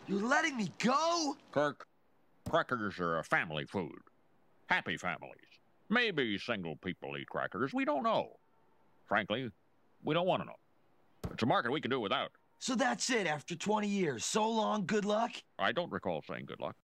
You're letting me go? Kirk, crackers are a family food. Happy families. Maybe single people eat crackers. We don't know. Frankly, we don't want to know. It's a market we can do without. So that's it after 20 years. So long, good luck? I don't recall saying good luck.